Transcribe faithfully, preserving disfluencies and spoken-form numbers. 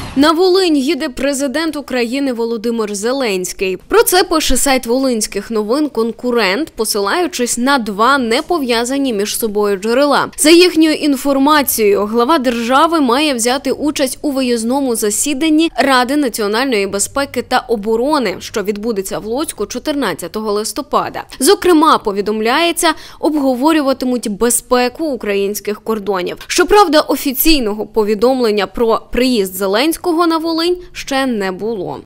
На Волинь їде президент України Володимир Зеленський. Про це пише сайт волинських новин «Конкурент», посилаючись на два непов'язані між собою джерела. За їхньою інформацією, глава держави має взяти участь у виїзному засіданні Ради національної безпеки та оборони, що відбудеться в Луцьку чотирнадцятого листопада. Зокрема, повідомляється, обговорюватимуть безпеку українських кордонів. Щоправда, офіційного повідомлення про приїзд Зеленського на Волинь ще не було.